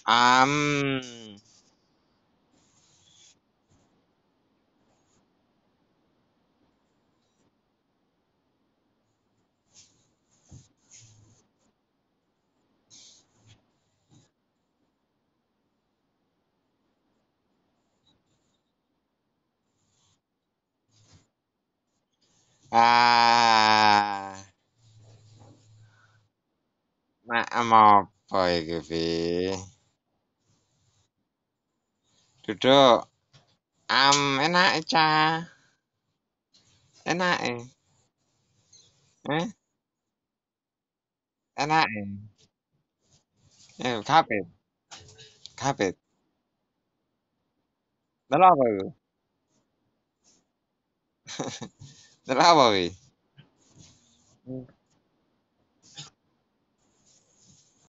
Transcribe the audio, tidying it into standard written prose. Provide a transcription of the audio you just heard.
Am, ah, mak apa iki, Vi? Duduk. Enak cah. Enak eh? Enak kapit, kapit. Delok apa iku? Delok apa wi?